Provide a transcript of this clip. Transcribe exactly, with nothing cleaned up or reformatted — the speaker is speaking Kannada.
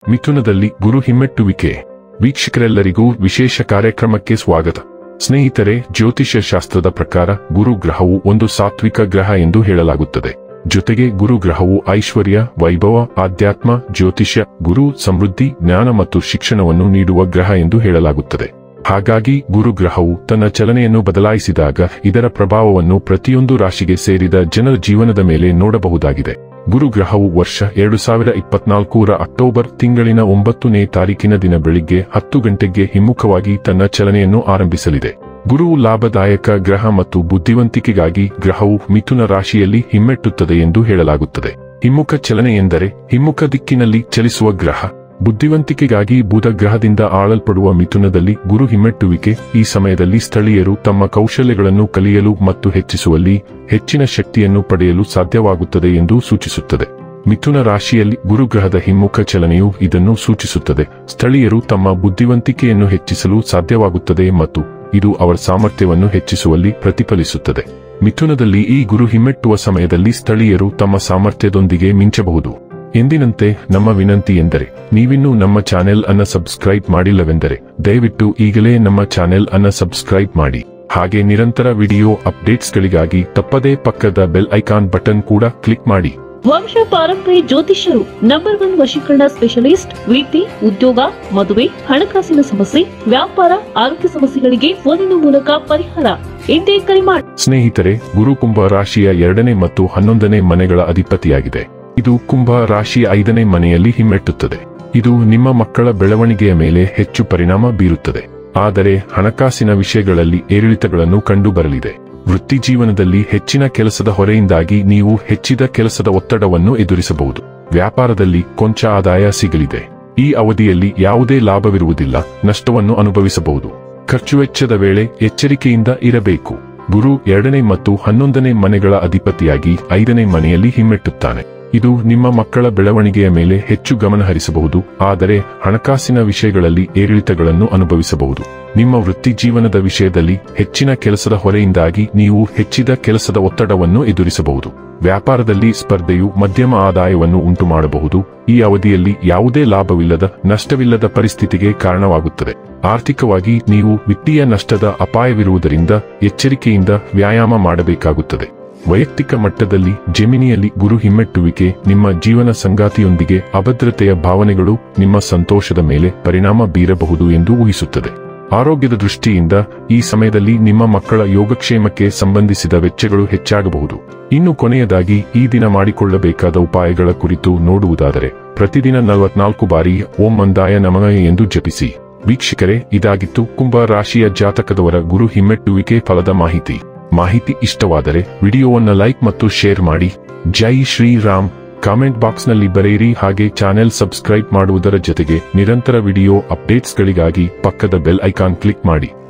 ಮಿಥುನದಲ್ಲಿ ಗುರು ಹಿಮ್ಮೆಟ್ಟುವಿಕೆ. ವೀಕ್ಷಕರೆಲ್ಲರಿಗೂ ವಿಶೇಷ ಕಾರ್ಯಕ್ರಮಕ್ಕೆ ಸ್ವಾಗತ. ಸ್ನೇಹಿತರೆ, ಜ್ಯೋತಿಷ್ಯ ಶಾಸ್ತ್ರದ ಪ್ರಕಾರ ಗುರು ಗ್ರಹವು ಒಂದು ಸಾತ್ವಿಕ ಗ್ರಹ ಎಂದು ಹೇಳಲಾಗುತ್ತದೆ. ಜೊತೆಗೆ ಗುರು ಗ್ರಹವು ಐಶ್ವರ್ಯ, ವೈಭವ, ಆಧ್ಯಾತ್ಮ, ಜ್ಯೋತಿಷ್ಯ, ಗುರು, ಸಮೃದ್ಧಿ, ಜ್ಞಾನ ಮತ್ತು ಶಿಕ್ಷಣವನ್ನು ನೀಡುವ ಗ್ರಹ ಎಂದು ಹೇಳಲಾಗುತ್ತದೆ. ಹಾಗಾಗಿ ಗುರು ಗ್ರಹವು ತನ್ನ ಚಲನೆಯನ್ನು ಬದಲಾಯಿಸಿದಾಗ ಇದರ ಪ್ರಭಾವವನ್ನು ಪ್ರತಿಯೊಂದು ರಾಶಿಗೆ ಸೇರಿದ ಜನರ ಜೀವನದ ಮೇಲೆ ನೋಡಬಹುದಾಗಿದೆ. ಗುರು ಗ್ರಹವು ವರ್ಷ ಎರಡು ಸಾವಿರ ಇಪ್ಪತ್ನಾಲ್ಕರ ಅಕ್ಟೋಬರ್ ತಿಂಗಳಿನ ಒಂಬತ್ತನೇ ತಾರೀಕಿನ ದಿನ ಬೆಳಿಗ್ಗೆ ಹತ್ತು ಗಂಟೆಗೆ ಹಿಮ್ಮುಖವಾಗಿ ತನ್ನ ಚಲನೆಯನ್ನು ಆರಂಭಿಸಲಿದೆ. ಗುರುವು ಲಾಭದಾಯಕ ಗ್ರಹ ಮತ್ತು ಬುದ್ಧಿವಂತಿಕೆಗಾಗಿ ಗ್ರಹವು ಮಿಥುನ ರಾಶಿಯಲ್ಲಿ ಹಿಮ್ಮೆಟ್ಟುತ್ತದೆ ಎಂದು ಹೇಳಲಾಗುತ್ತದೆ. ಹಿಮ್ಮುಖ ಚಲನೆ ಎಂದರೆ ಹಿಮ್ಮುಖ ದಿಕ್ಕಿನಲ್ಲಿ ಚಲಿಸುವ ಗ್ರಹ. ಬುದ್ಧಿವಂತಿಕೆಗಾಗಿ ಬುಧ ಗ್ರಹದಿಂದ ಆಳಲ್ಪಡುವ ಮಿಥುನದಲ್ಲಿ ಗುರು ಹಿಮ್ಮೆಟ್ಟುವಿಕೆ ಈ ಸಮಯದಲ್ಲಿ ಸ್ಥಳೀಯರು ತಮ್ಮ ಕೌಶಲ್ಯಗಳನ್ನು ಕಲಿಯಲು ಮತ್ತು ಹೆಚ್ಚಿಸುವಲ್ಲಿ ಹೆಚ್ಚಿನ ಶಕ್ತಿಯನ್ನು ಪಡೆಯಲು ಸಾಧ್ಯವಾಗುತ್ತದೆ ಎಂದು ಸೂಚಿಸುತ್ತದೆ. ಮಿಥುನ ರಾಶಿಯಲ್ಲಿ ಗುರುಗ್ರಹದ ಹಿಮ್ಮುಖ ಚಲನೆಯು ಇದನ್ನು ಸೂಚಿಸುತ್ತದೆ. ಸ್ಥಳೀಯರು ತಮ್ಮ ಬುದ್ಧಿವಂತಿಕೆಯನ್ನು ಹೆಚ್ಚಿಸಲು ಸಾಧ್ಯವಾಗುತ್ತದೆ ಮತ್ತು ಇದು ಅವರ ಸಾಮರ್ಥ್ಯವನ್ನು ಹೆಚ್ಚಿಸುವಲ್ಲಿ ಪ್ರತಿಫಲಿಸುತ್ತದೆ. ಮಿಥುನದಲ್ಲಿ ಈ ಗುರು ಹಿಮ್ಮೆಟ್ಟುವ ಸಮಯದಲ್ಲಿ ಸ್ಥಳೀಯರು ತಮ್ಮ ಸಾಮರ್ಥ್ಯದೊಂದಿಗೆ ಮಿಂಚಬಹುದು. ಎಂದಿನಂತೆ ನಮ್ಮ ವಿನಂತಿ ಎಂದರೆ, ನೀವಿನ್ನೂ ನಮ್ಮ ಚಾನೆಲ್ ಅನ್ನ ಸಬ್ಸ್ಕ್ರೈಬ್ ಮಾಡಿಲ್ಲವೆಂದರೆ ದಯವಿಟ್ಟು ಈಗಲೇ ನಮ್ಮ ಚಾನೆಲ್ ಅನ್ನ ಸಬ್ಸ್ಕ್ರೈಬ್ ಮಾಡಿ. ಹಾಗೆ ನಿರಂತರ ವಿಡಿಯೋ ಅಪ್ಡೇಟ್ಸ್ಗಳಿಗಾಗಿ ತಪ್ಪದೇ ಪಕ್ಕದ ಬೆಲ್ ಐಕಾನ್ ಬಟನ್ ಕೂಡ ಕ್ಲಿಕ್ ಮಾಡಿ. ವಂಶ ಪಾರಂಪರ್ಯ ಜ್ಯೋತಿಷ್ಯರು ನಂಬರ್ ಒನ್ ವಶೀಕರಣ ಸ್ಪೆಷಲಿಸ್ಟ್. ವೃತ್ತಿ, ಉದ್ಯೋಗ, ಮದುವೆ, ಹಣಕಾಸಿನ ಸಮಸ್ಯೆ, ವ್ಯಾಪಾರ, ಆರೋಗ್ಯ ಸಮಸ್ಯೆಗಳಿಗೆ ಫೋನಿನ ಮೂಲಕ ಪರಿಹಾರ. ಇಂದೇ ಕರೆ ಮಾಡಿ. ಸ್ನೇಹಿತರೆ, ಗುರು ಕುಂಭ ರಾಶಿಯ ಎರಡನೇ ಮತ್ತು ಹನ್ನೊಂದನೇ ಮನೆಗಳ ಅಧಿಪತಿಯಾಗಿದೆ. ಇದು ಕುಂಭ ರಾಶಿಯ ಐದನೇ ಮನೆಯಲ್ಲಿ ಹಿಮ್ಮೆಟ್ಟುತ್ತದೆ. ಇದು ನಿಮ್ಮ ಮಕ್ಕಳ ಬೆಳವಣಿಗೆಯ ಮೇಲೆ ಹೆಚ್ಚು ಪರಿಣಾಮ ಬೀರುತ್ತದೆ. ಆದರೆ ಹಣಕಾಸಿನ ವಿಷಯಗಳಲ್ಲಿ ಏರಿಳಿತಗಳನ್ನು ಕಂಡುಬರಲಿದೆ. ವೃತ್ತಿ ಜೀವನದಲ್ಲಿ ಹೆಚ್ಚಿನ ಕೆಲಸದ ಹೊರೆಯಿಂದಾಗಿ ನೀವು ಹೆಚ್ಚಿದ ಕೆಲಸದ ಒತ್ತಡವನ್ನು ಎದುರಿಸಬಹುದು. ವ್ಯಾಪಾರದಲ್ಲಿ ಕೊಂಚ ಆದಾಯ ಸಿಗಲಿದೆ. ಈ ಅವಧಿಯಲ್ಲಿ ಯಾವುದೇ ಲಾಭವಿರುವುದಿಲ್ಲ, ನಷ್ಟವನ್ನು ಅನುಭವಿಸಬಹುದು. ಖರ್ಚು ವೆಚ್ಚದ ವೇಳೆ ಎಚ್ಚರಿಕೆಯಿಂದ ಇರಬೇಕು. ಗುರು ಎರಡನೇ ಮತ್ತು ಹನ್ನೊಂದನೇ ಮನೆಗಳ ಅಧಿಪತಿಯಾಗಿ ಐದನೇ ಮನೆಯಲ್ಲಿ ಹಿಮ್ಮೆಟ್ಟುತ್ತಾನೆ. ಇದು ನಿಮ್ಮ ಮಕ್ಕಳ ಬೆಳವಣಿಗೆಯ ಮೇಲೆ ಹೆಚ್ಚು ಗಮನ ಹರಿಸಬಹುದು, ಆದರೆ ಹಣಕಾಸಿನ ವಿಷಯಗಳಲ್ಲಿ ಏರಿಳಿತಗಳನ್ನು ಅನುಭವಿಸಬಹುದು. ನಿಮ್ಮ ವೃತ್ತಿ ಜೀವನದ ವಿಷಯದಲ್ಲಿ ಹೆಚ್ಚಿನ ಕೆಲಸದ ಹೊರೆಯಿಂದಾಗಿ ನೀವು ಹೆಚ್ಚಿದ ಕೆಲಸದ ಒತ್ತಡವನ್ನು ಎದುರಿಸಬಹುದು. ವ್ಯಾಪಾರದಲ್ಲಿ ಸ್ಪರ್ಧೆಯು ಮಧ್ಯಮ ಆದಾಯವನ್ನು ಉಂಟು ಮಾಡಬಹುದು. ಈ ಅವಧಿಯಲ್ಲಿ ಯಾವುದೇ ಲಾಭವಿಲ್ಲದ, ನಷ್ಟವಿಲ್ಲದ ಪರಿಸ್ಥಿತಿಗೆ ಕಾರಣವಾಗುತ್ತದೆ. ಆರ್ಥಿಕವಾಗಿ ನೀವು ವಿತ್ತೀಯ ನಷ್ಟದ ಅಪಾಯವಿರುವುದರಿಂದ ಎಚ್ಚರಿಕೆಯಿಂದ ವ್ಯಾಯಾಮ ಮಾಡಬೇಕಾಗುತ್ತದೆ. ವೈಯಕ್ತಿಕ ಮಟ್ಟದಲ್ಲಿ ಜೆಮಿನಿಯಲ್ಲಿ ಗುರು ಹಿಮ್ಮೆಟ್ಟುವಿಕೆ ನಿಮ್ಮ ಜೀವನ ಸಂಗಾತಿಯೊಂದಿಗೆ ಅಭದ್ರತೆಯ ಭಾವನೆಗಳು ನಿಮ್ಮ ಸಂತೋಷದ ಮೇಲೆ ಪರಿಣಾಮ ಬೀರಬಹುದು ಎಂದು ಊಹಿಸುತ್ತದೆ. ಆರೋಗ್ಯದ ದೃಷ್ಟಿಯಿಂದ ಈ ಸಮಯದಲ್ಲಿ ನಿಮ್ಮ ಮಕ್ಕಳ ಯೋಗಕ್ಷೇಮಕ್ಕೆ ಸಂಬಂಧಿಸಿದ ವೆಚ್ಚಗಳು ಹೆಚ್ಚಾಗಬಹುದು. ಇನ್ನು ಕೊನೆಯದಾಗಿ ಈ ದಿನ ಮಾಡಿಕೊಳ್ಳಬೇಕಾದ ಉಪಾಯಗಳ ಕುರಿತು ನೋಡುವುದಾದರೆ, ಪ್ರತಿದಿನ ನಲವತ್ನಾಲ್ಕು ಬಾರಿ ಓಂ ಮಂದಾಯ ನಮಃ ಎಂದು ಜಪಿಸಿ. ವೀಕ್ಷಕರೇ, ಇದಾಗಿತ್ತು ಕುಂಭ ರಾಶಿಯ ಜಾತಕದವರ ಗುರು ಹಿಮ್ಮೆಟ್ಟುವಿಕೆ ಫಲದ ಮಾಹಿತಿ. ಮಾಹಿತಿ ಇಷ್ಟವಾದರೆ ವಿಡಿಯೋವನ್ನು ಲೈಕ್ ಮತ್ತು ಶೇರ್ ಮಾಡಿ. ಜೈ ಶ್ರೀರಾಮ್. ಕಾಮೆಂಟ್ ಬಾಕ್ಸ್ನಲ್ಲಿ ಬರೆಯಿರಿ. ಹಾಗೆ ಚಾನೆಲ್ ಸಬ್ಸ್ಕ್ರೈಬ್ ಮಾಡುವುದರ ಜೊತೆಗೆ ನಿರಂತರ ವಿಡಿಯೋ ಅಪ್ಡೇಟ್ಸ್ಗಳಿಗಾಗಿ ಪಕ್ಕದ ಬೆಲ್ ಐಕಾನ್ ಕ್ಲಿಕ್ ಮಾಡಿ.